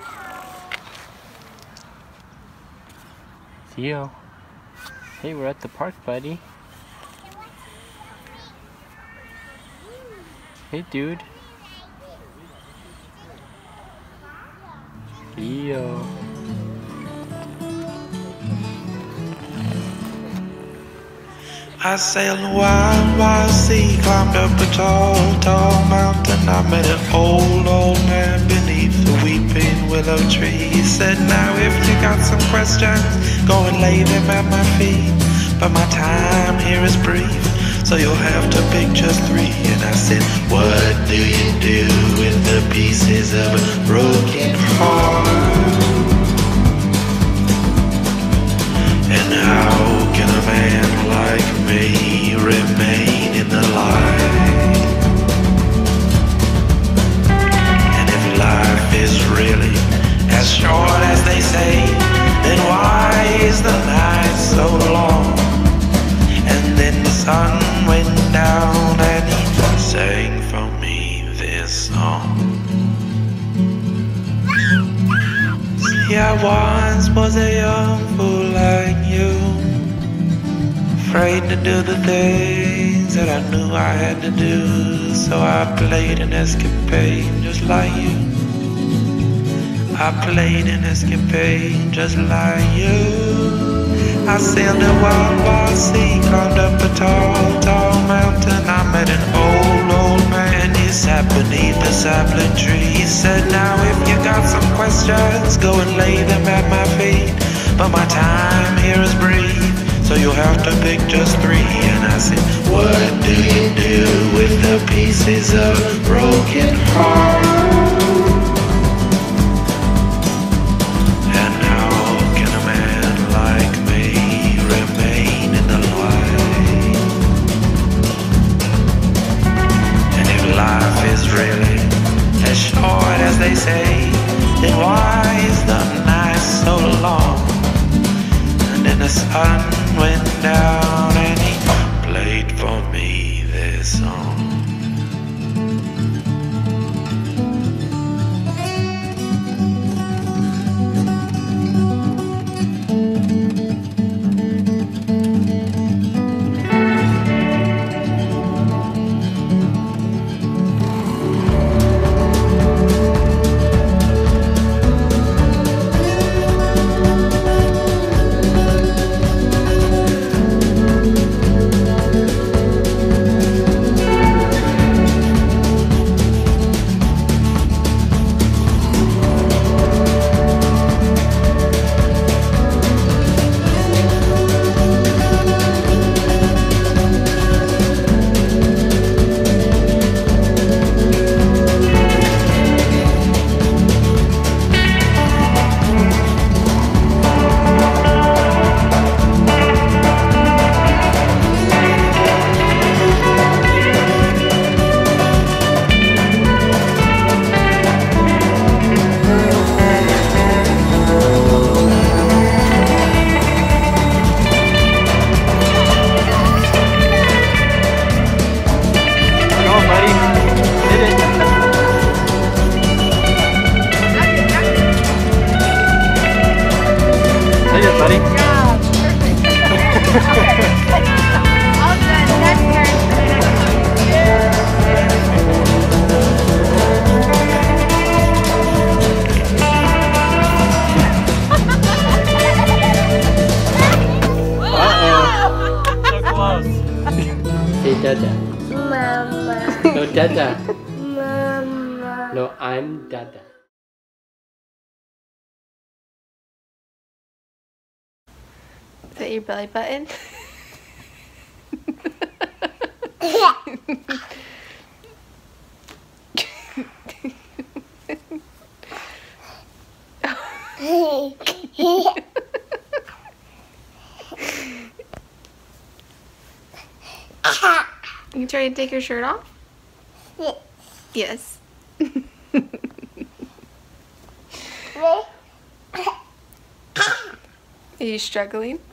Theo. Hey, we're at the park, buddy. Hey, dude. Theo. I sailed a wild, wild sea, climbed up a tall, tall mountain. I met an old man beneath the weeping willow tree. He said, now if you got some questions, go and lay them at my feet. But my time here is brief, so you'll have to pick just 3. And I said, what do you do with the pieces of a broken heart? And how can a man like me remain in the light? And if life is really as short as they say, then why is the night so long? And then the sun went down and he sang for me this song. See, I once was a young fool like you, afraid to do the things that I knew I had to do. So I played an escapade just like you. I played an escapade just like you. I sailed a wild, wild sea, climbed up a tall, tall mountain. I met an old man. He sat beneath a sapling tree. He said, now if you got some questions, go and lay them at my feet. But my time here is brief, so you'll have to pick just 3. And I said, what do you do with the pieces of a broken heart? And how can a man like me remain in the light? And if life is really as short as they say, then why is the night so long? And then the sun went down and he played for me this song. Say Dada. Mama. No, Dada. Mama. No, I'm Dada. Is that your belly button? You try to take your shirt off? Yes. Are you struggling?